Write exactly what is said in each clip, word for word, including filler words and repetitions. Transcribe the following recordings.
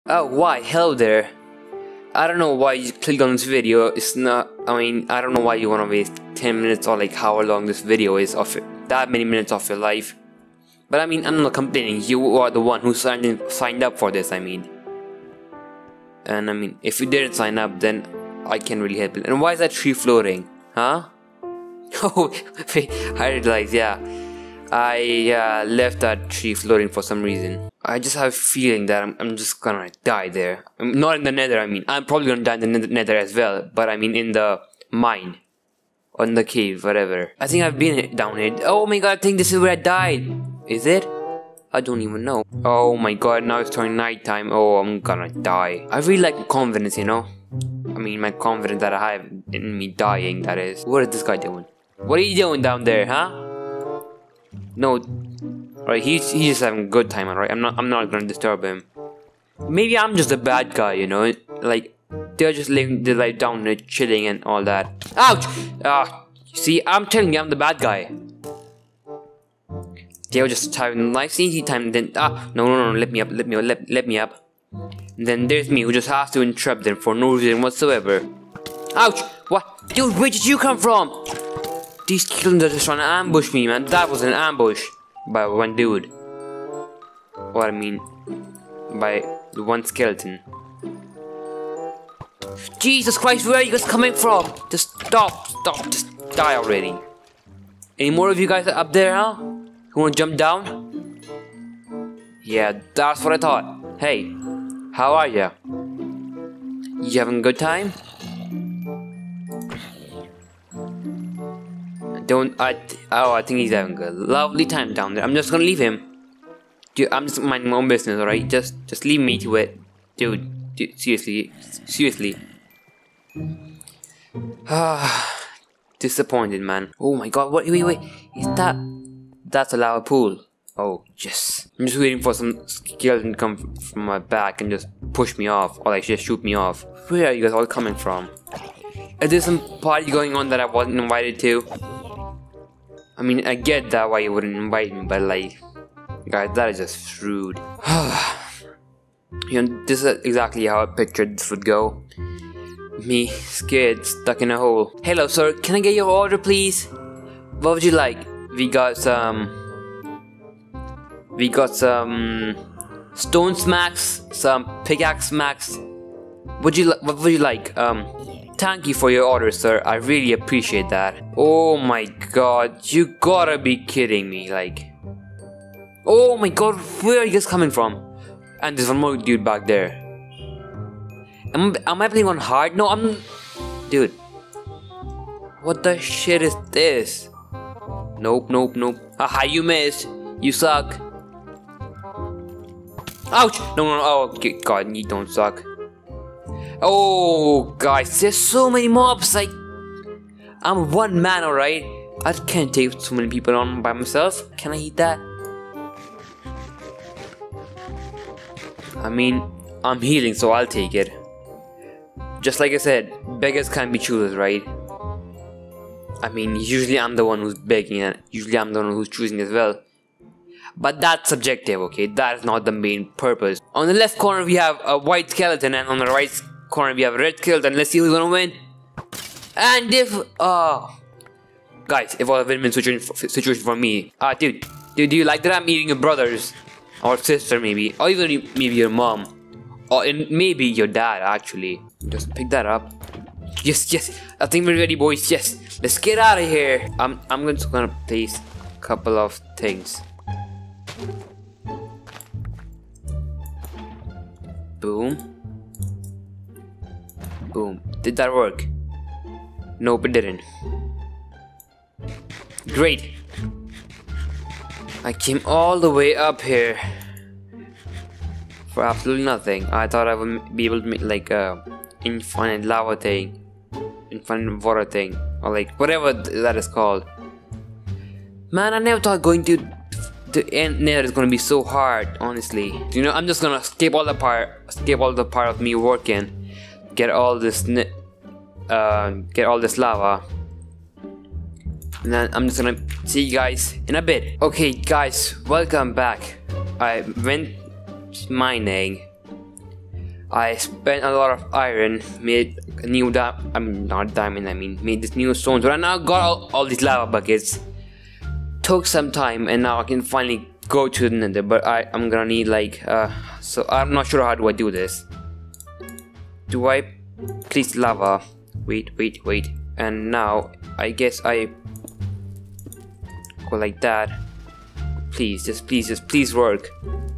Oh, why? Hello there. I don't know why you clicked on this video. It's not, I mean, I don't know why you want to waste ten minutes or like how long this video is of it, that many minutes of your life. But I mean, I'm not complaining. You are the one who signed in, signed up for this, I mean. And I mean, if you didn't sign up, then I can't really help it. And why is that tree floating? Huh? Oh, wait, I realized, yeah. I uh, left that tree floating for some reason. I just have a feeling that I'm, I'm just gonna die there. I'm not in the nether, I mean. I'm probably gonna die in the nether as well. But I mean in the mine. Or in the cave, whatever. I think I've been down here. Oh my god, I think this is where I died. Is it? I don't even know. Oh my god, now it's turning nighttime. Oh, I'm gonna die. I really like confidence, you know. I mean, my confidence that I have in me dying, that is. What is this guy doing? What are you doing down there, huh? No. Alright, he's, he's just having a good time, alright? I'm not I'm not gonna disturb him. Maybe I'm just a bad guy, you know? Like, they're just living their life down there, chilling and all that. Ouch! Ah, see, I'm telling you, I'm the bad guy. They were just having a nice easy time, then ah no no no let me up, let me up, let, let me up. And then there's me who just has to interrupt them for no reason whatsoever. Ouch! What? Dude, where did you come from? These killers are just trying to ambush me, man. That was an ambush by one dude. Or I mean, by the one skeleton. Jesus Christ, where are you guys coming from? Just stop, stop, just die already. Any more of you guys up there, huh? Who wanna jump down? Yeah, that's what I thought. Hey, how are ya? You having a good time? Don't I? Th oh, I think he's having a lovely time down there. I'm just gonna leave him. Dude, I'm just minding my own business, alright? Just, just leave me to it, dude. Dude, seriously, seriously. Ah, disappointed, man. Oh my god! What? Wait, wait. Is that? That's a lava pool. Oh, yes. I'm just waiting for some skeleton to come from my back and just push me off, or like just shoot me off. Where are you guys all coming from? Is there some party going on that I wasn't invited to? I mean, I get that why you wouldn't invite me, but like, guys, that is just rude. You know, this is exactly how I pictured this would go. Me, scared, stuck in a hole. Hello, sir, can I get your order, please? What would you like? We got some... We got some... Stone smacks, some pickaxe smacks. Would you, what would you like? Um... Thank you for your order, sir. I really appreciate that. Oh my god, you gotta be kidding me, like. Oh my god, where are you guys coming from? And there's one more dude back there. Am, am I playing on hard? No, I'm... Dude. What the shit is this? Nope, nope, nope. Aha, you missed. You suck. Ouch! No, no, no. Oh, god, you don't suck. Oh, guys, there's so many mobs. Like, I'm one man, alright? I can't take so many people on by myself. Can I eat that? I mean, I'm healing, so I'll take it. Just like I said, beggars can't be choosers, right? I mean, usually I'm the one who's begging, and usually I'm the one who's choosing as well. But that's subjective, okay? That is not the main purpose. On the left corner, we have a white skeleton, and on the right corner we have a red skeleton. Let's see who's gonna win. And if uh guys, if it was a win-win situation, situation for me. Ah, uh, dude, dude, do you like that I'm eating your brothers or sister, maybe, or even maybe your mom, or in, maybe your dad actually? Just pick that up. Yes, yes. I think we're ready, boys. Yes, let's get out of here. I'm I'm just gonna place a couple of things. Boom. Boom. Did that work? Nope, it didn't. Great. I came all the way up here for absolutely nothing. I thought I would be able to make like a infinite lava thing, infinite water thing, or like whatever that is called. Man, I never thought going to the end Nether is gonna be so hard. Honestly, you know, I'm just gonna skip all the part, skip all the part of me working. Get all this, uh, get all this lava, and then I'm just gonna see you guys in a bit. Okay, guys, welcome back. I went mining, I spent a lot of iron, made a new diamond, I mean not diamond, I mean made this new stones, but I now got all, all these lava buckets. Took some time and now I can finally go to the nether, but I, I'm gonna need like, uh, so I'm not sure how do I do this. Do I please lava? Wait, wait, wait. And now I guess I go like that. Please, just please, just please work.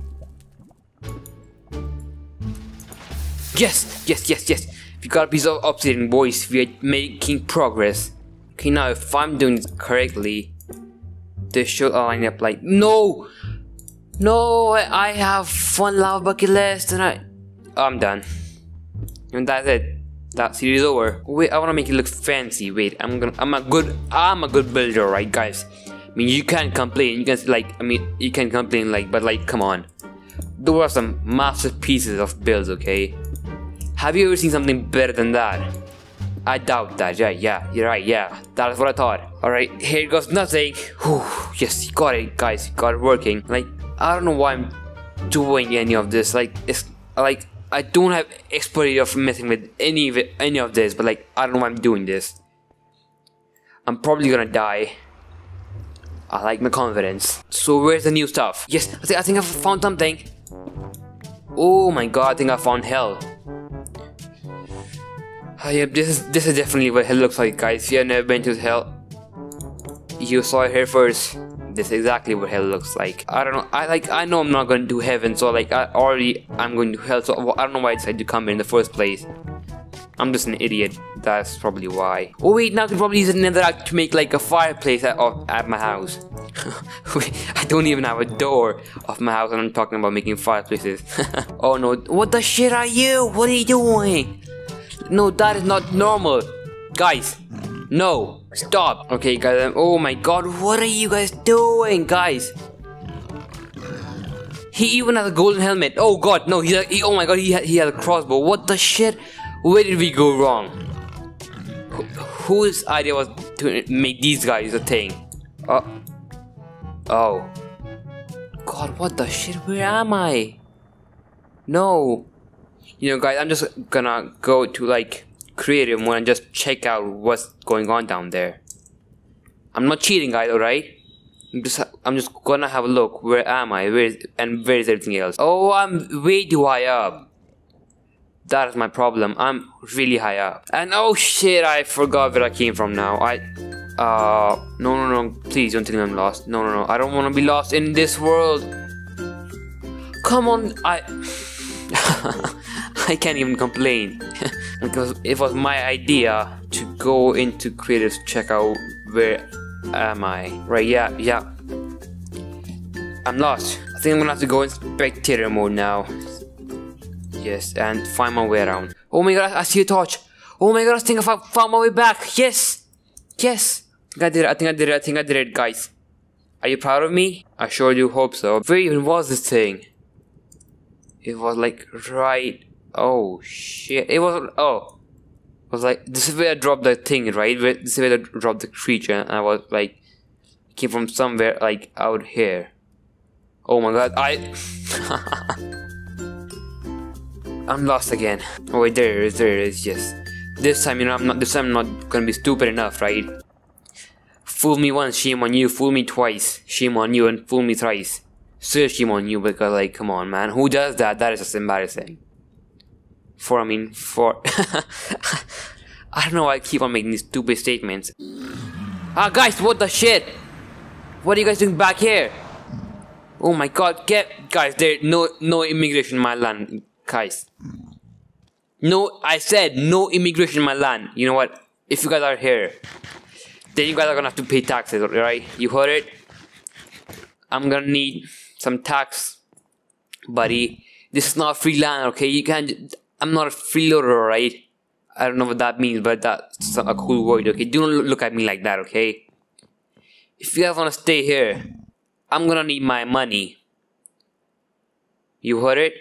Yes, yes, yes, yes. We got a piece of obsidian, boys. We are making progress. Okay, now if I'm doing this correctly, this should line up like no, no. I, I have one lava bucket less, and I, I'm done. And that's it. That series is over. Wait, I wanna make it look fancy. Wait, I'm gonna. I'm a good. I'm a good builder, right, guys? I mean, you can't complain. You can like. I mean, you can complain like, but like, come on. Those are some massive pieces of builds, okay? Have you ever seen something better than that? I doubt that. Yeah, yeah, you're right. Yeah, that's what I thought. All right, here goes nothing. Whew, yes, you got it, guys. You got it working. Like, I don't know why I'm doing any of this. Like, it's like I don't have expertise of messing with any of it, any of this. But like, I don't know why I'm doing this. I'm probably gonna die. I like my confidence. So where's the new stuff? Yes, I think I think I found something. Oh my god, I think I found hell. Oh, yeah, this is this is definitely what hell looks like, guys. If you have never been to hell, you saw it here first. This is exactly what hell looks like. I don't know. I like. I know I'm not going to do heaven, so like I already I'm going to hell. So I don't know why I decided to come here in the first place. I'm just an idiot. That's probably why. Oh wait, now I can probably use a netherrack to make like a fireplace at, at my house. Wait, I don't even have a door of my house, and I'm talking about making fireplaces. Oh no! What the shit are you? What are you doing? No, that is not normal. Guys, no, stop. Okay, guys, um, oh my god, what are you guys doing, guys? He even has a golden helmet. Oh god, no, he, he oh my god, he, he has a crossbow. What the shit? Where did we go wrong? Wh whose idea was to make these guys a thing? Oh. Oh. God, what the shit? Where am I? No. You know, guys, I'm just gonna go to like creative mode and just check out what's going on down there. I'm not cheating, guys. All right. I'm just, I'm just gonna have a look. Where am I? Where is and where is everything else? Oh, I'm way too high up. That is my problem. I'm really high up. And oh shit, I forgot where I came from now. I, uh, no, no, no. Please don't tell me I'm lost. No, no, no. I don't want to be lost in this world. Come on, I. I can't even complain because it was my idea to go into creative to check out where am I. Right, yeah, yeah. I'm lost. I think I'm gonna have to go in spectator mode now. Yes, and find my way around. Oh my god, I see a torch. Oh my god, I think I found my way back. Yes, yes. I think I did it. I think I did it. I think I did it, guys. Are you proud of me? I sure do hope so. Where even was this thing? It was like right. Oh shit! It was oh, it was like this is where I dropped the thing, right? Where, this is where I dropped the creature, and I was like, came from somewhere like out here. Oh my god! I, I'm lost again. Oh wait, there it is. There it is. Yes. This time, you know, I'm not. This time, I'm not gonna be stupid enough, right? Fool me once, shame on you. Fool me twice, shame on you, and fool me thrice. Still shame on you because, like, come on, man. Who does that? That is just embarrassing. For, I mean, for... I don't know why I keep on making these stupid statements. Ah, guys, what the shit? What are you guys doing back here? Oh my god, get... Guys, there no no immigration in my land, guys. No, I said no immigration in my land. You know what? If you guys are here, then you guys are gonna have to pay taxes, right? You heard it? I'm gonna need some tax, buddy. This is not free land, okay? You can't. I'm not a freeloader, right? I don't know what that means, but that's a cool word, okay? Do not look at me like that, okay? If you guys wanna stay here, I'm gonna need my money. You heard it?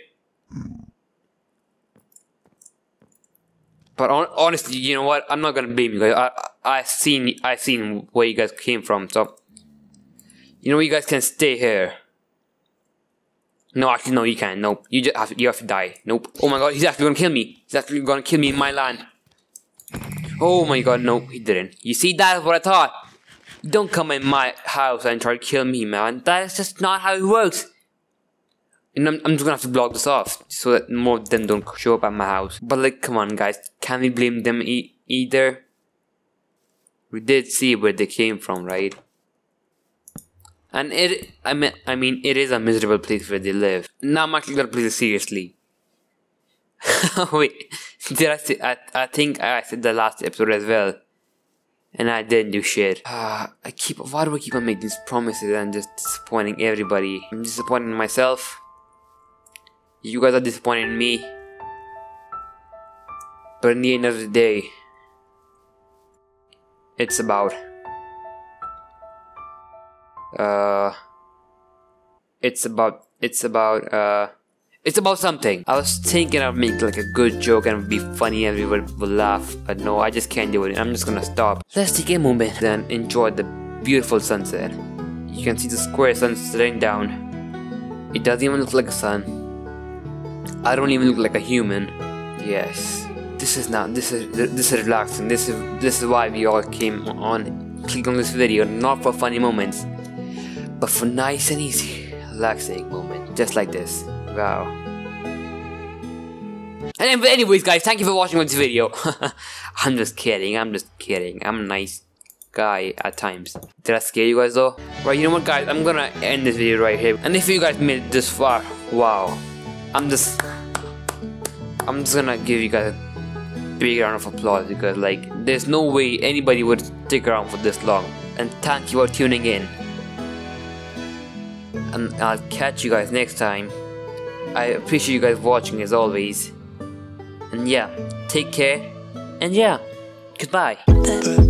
But on, honestly, you know what? I'm not gonna blame you guys. I I seen I seen where you guys came from, so you know you guys can stay here. No, actually, no, you can't. Nope. You just have to, you have to die. Nope. Oh my god, he's actually gonna kill me. He's actually gonna kill me in my land. Oh my god, no, he didn't. You see, that's what I thought. Don't come in my house and try to kill me, man. That is just not how it works. And I'm, I'm just gonna have to block this off so that more of them don't show up at my house. But like, come on, guys. Can we blame them e either? We did see where they came from, right? And it, I mean, I mean, it is a miserable place where they live. Now I'm actually gonna play this seriously. Wait, did I say? I, I think I said the last episode as well, and I didn't do shit. Uh, I keep. Why do I keep on making these promises and just disappointing everybody? I'm disappointing myself. You guys are disappointing me. But in the end of the day, it's about. Uh, it's about. It's about. Uh. It's about something. I was thinking I'd make like a good joke and it would be funny and we would, would laugh, but no, I just can't do it. I'm just gonna stop. Let's take a moment and enjoy the beautiful sunset. You can see the square sun setting down. It doesn't even look like a sun. I don't even look like a human. Yes, this is not. This is this is relaxing. This is this is why we all came on. Click on this video, not for funny moments, but for nice and easy, relaxing moments, just like this. Wow. And anyways, guys, thank you for watching this video. I'm just kidding. I'm just kidding. I'm a nice guy at times. Did I scare you guys though? Right, you know what, guys? I'm gonna end this video right here. And if you guys made it this far, wow. I'm just, I'm just gonna give you guys a big round of applause because, like, there's no way anybody would stick around for this long. And thank you for tuning in. And I'll catch you guys next time. I appreciate you guys watching as always. And yeah, take care. And yeah, goodbye.